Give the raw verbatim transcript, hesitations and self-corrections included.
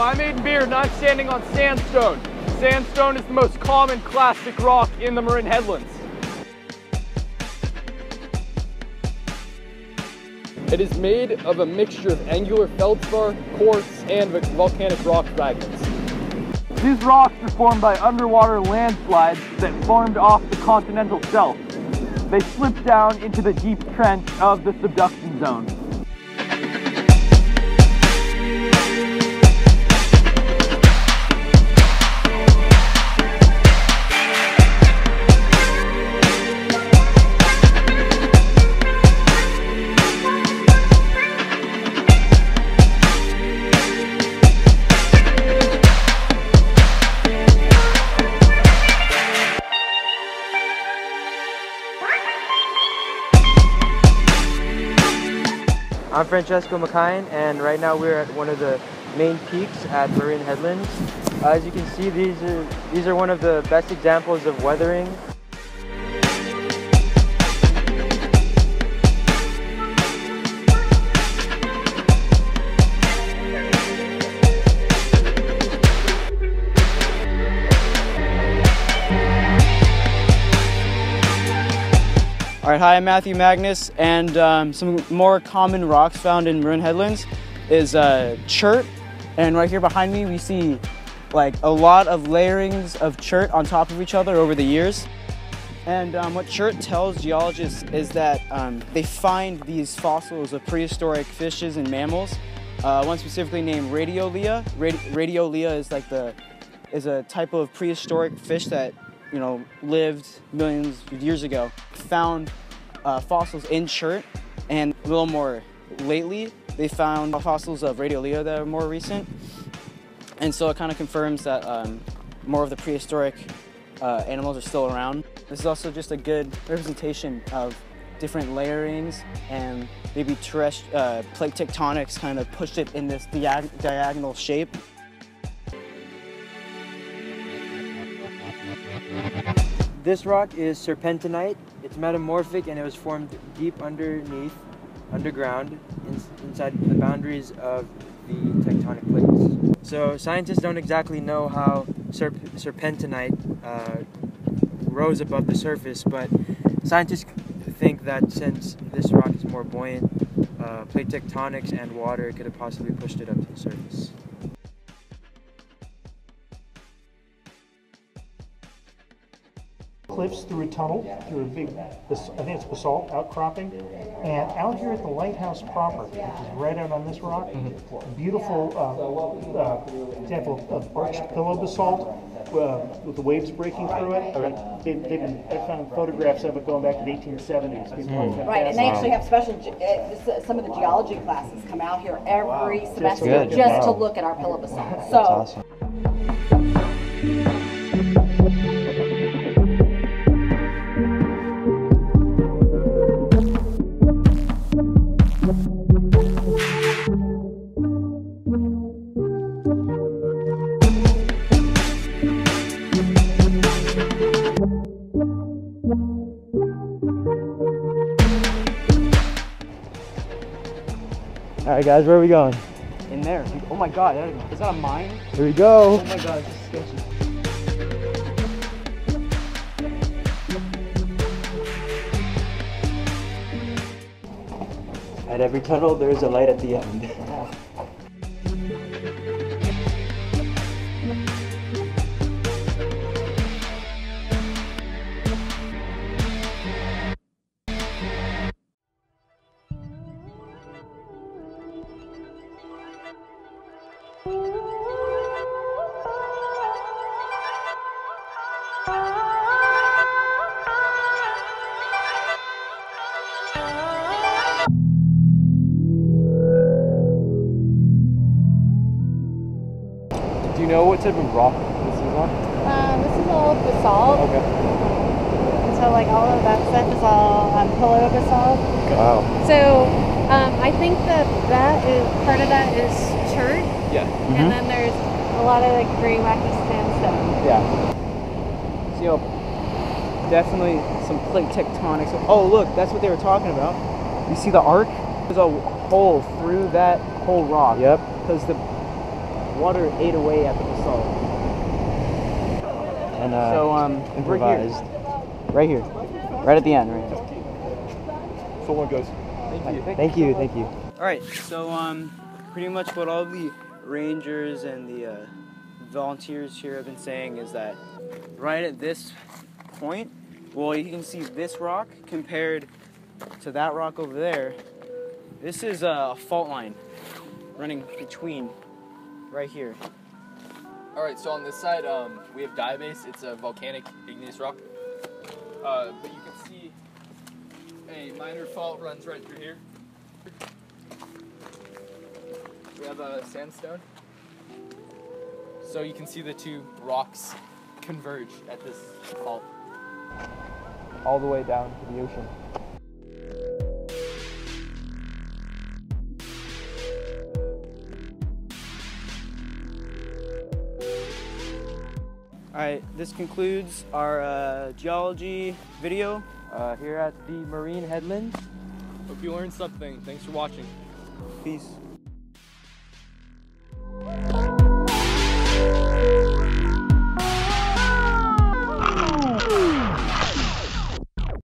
I'm Aiden Beard and I'm standing on sandstone. Sandstone is the most common clastic rock in the Marin Headlands. It is made of a mixture of angular feldspar, quartz, and volcanic rock fragments. These rocks are formed by underwater landslides that formed off the continental shelf. They slipped down into the deep trench of the subduction zone. I'm Francesco Macain, and right now we're at one of the main peaks at Marin Headlands. Uh, as you can see, these are these are one of the best examples of weathering. All right, hi, I'm Matthew Magnus, and um, some more common rocks found in Marin Headlands is uh, chert, and right here behind me we see like a lot of layerings of chert on top of each other over the years. And um, what chert tells geologists is that um, they find these fossils of prehistoric fishes and mammals. Uh, one specifically named Radiolea. Radi Radiolea is like the is a type of prehistoric fish that you know, lived millions of years ago. Found uh, fossils in chert, and a little more lately, they found fossils of Radiolea that are more recent. And so it kind of confirms that um, more of the prehistoric uh, animals are still around. This is also just a good representation of different layerings, and maybe terrest uh, plate tectonics kind of pushed it in this diag diagonal shape. This rock is serpentinite. It's metamorphic and it was formed deep underneath, underground, in, inside the boundaries of the tectonic plates. So scientists don't exactly know how serp serpentinite uh, rose above the surface, but scientists think that since this rock is more buoyant, uh, plate tectonics and water could have possibly pushed it up to the surface. Cliffs through a tunnel, through a big, I think it's basalt outcropping, and out here at the lighthouse proper, which is right out on this rock, mm-hmm. beautiful uh, uh, example of arched pillow basalt uh, with the waves breaking through it. Okay. They, they've been, I found photographs of it going back to the eighteen seventies. Mm. Right, and they actually have special, uh, some of the geology classes come out here every semester just, just wow. to look at our pillow basalt. So. That's awesome. All right, guys, where are we going? In there. Oh my God, is that a mine? Here we go. Oh my God, this is sketchy. At every tunnel, there is a light at the end. Do you know what type of rock this is on? Um, this is all basalt. Okay. And so like all of that stuff is all um, pillow basalt. Okay. Wow. So um, I think that that is, part of that is chert. Yeah. Mm-hmm. And then there's a lot of like gray wacky sandstone. Yeah. So, you know, definitely some plate tectonics. Oh look, that's what they were talking about. You see the arc? There's a hole through that whole rock. Yep. Because the water ate away at the basalt. And uh, So um, improvised. Right here, right at the end, right here. So long, guys. Thank you. Thank you, thank you. All right, so um, pretty much what all the rangers and the uh, volunteers here have been saying is that right at this point, well, you can see this rock compared to that rock over there. This is a fault line running between right here. All right, so on this side, um, we have diabase. It's a volcanic igneous rock. Uh, but you can see a minor fault runs right through here. We have a sandstone. So you can see the two rocks converge at this fault. All the way down to the ocean. All right, this concludes our uh, geology video. Uh, here at the Marine Headlands. Hope you learned something. Thanks for watching. Peace.